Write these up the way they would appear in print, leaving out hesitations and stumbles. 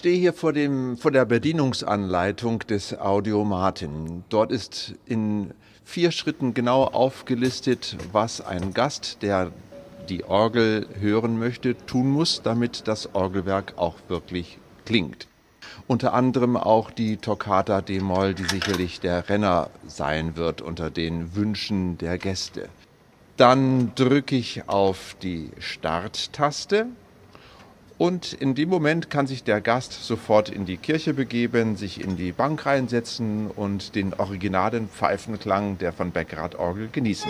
stehe hier vor der Bedienungsanleitung des Audiomaten. Dort ist in 4 Schritten genau aufgelistet, was ein Gast, der die Orgel hören möchte, tun muss, damit das Orgelwerk auch wirklich klingt. Unter anderem auch die Toccata d-Moll, die sicherlich der Renner sein wird unter den Wünschen der Gäste. Dann drücke ich auf die Starttaste. Und in dem Moment kann sich der Gast sofort in die Kirche begeben, sich in die Bank reinsetzen und den originalen Pfeifenklang der von Beckerat-Orgel genießen.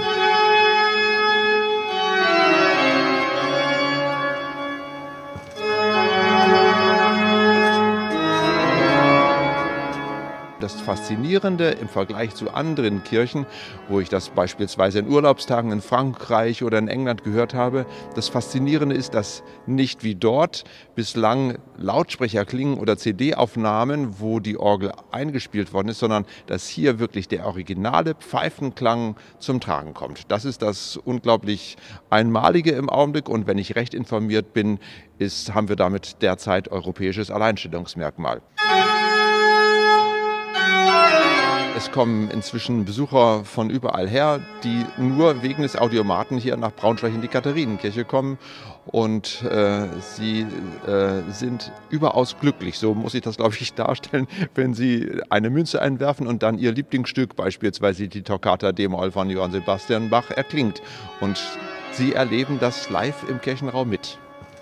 Das Faszinierende im Vergleich zu anderen Kirchen, wo ich das beispielsweise in Urlaubstagen in Frankreich oder in England gehört habe, das Faszinierende ist, dass nicht wie dort bislang Lautsprecher klingen oder CD-Aufnahmen, wo die Orgel eingespielt worden ist, sondern dass hier wirklich der originale Pfeifenklang zum Tragen kommt. Das ist das unglaublich Einmalige im Augenblick, und wenn ich recht informiert bin, haben wir damit derzeit europäisches Alleinstellungsmerkmal. Es kommen inzwischen Besucher von überall her, die nur wegen des Audiomaten hier nach Braunschweig in die Katharinenkirche kommen, und sie sind überaus glücklich, so muss ich das, glaube ich, darstellen, wenn sie eine Münze einwerfen und dann ihr Lieblingsstück, beispielsweise die Toccata d-Moll von Johann Sebastian Bach, erklingt, und sie erleben das live im Kirchenraum mit.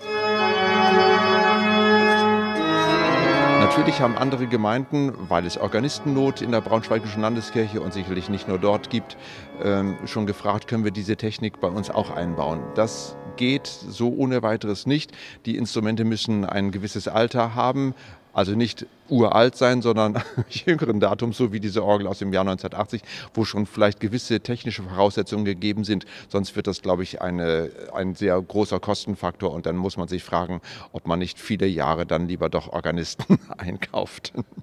Natürlich haben andere Gemeinden, weil es Organistennot in der Braunschweigischen Landeskirche und sicherlich nicht nur dort gibt, schon gefragt, können wir diese Technik bei uns auch einbauen. Das geht so ohne weiteres nicht. Die Instrumente müssen ein gewisses Alter haben, also nicht uralt sein, sondern jüngeren Datums, so wie diese Orgel aus dem Jahr 1980, wo schon vielleicht gewisse technische Voraussetzungen gegeben sind. Sonst wird das, glaube ich, ein sehr großer Kostenfaktor, und dann muss man sich fragen, ob man nicht viele Jahre dann lieber doch Organisten einkauft.